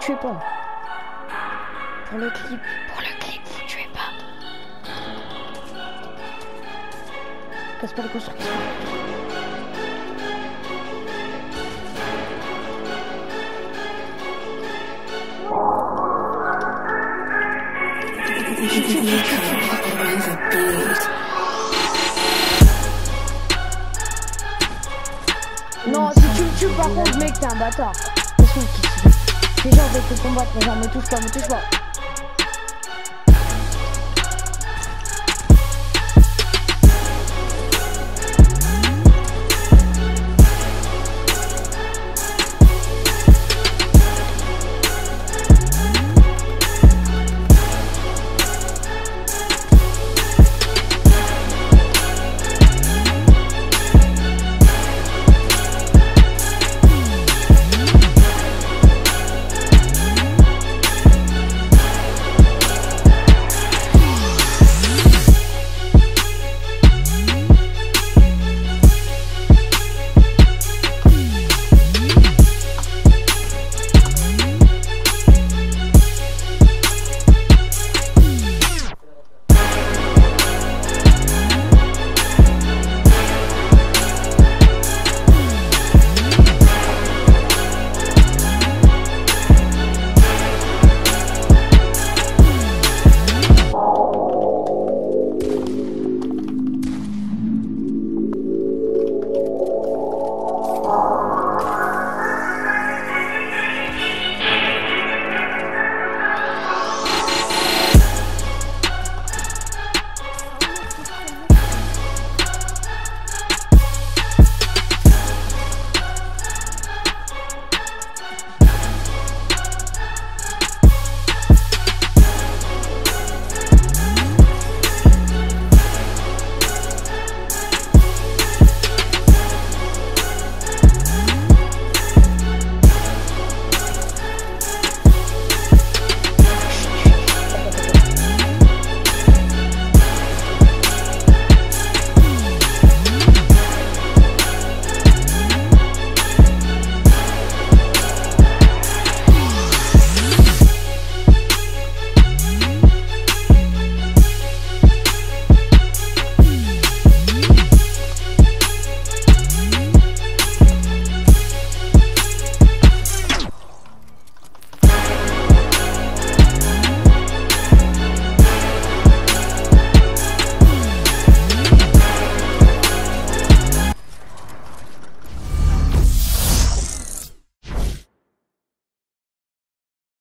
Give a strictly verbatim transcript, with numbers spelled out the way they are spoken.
tuez pas. Pour le clip, pour le clip, vous tuez pas. Casse pas les constructions. Non, si tu me tues par contre mec t'es un bâtard. Déjà on va te combattre, mais genre me touche pas, me touche pas.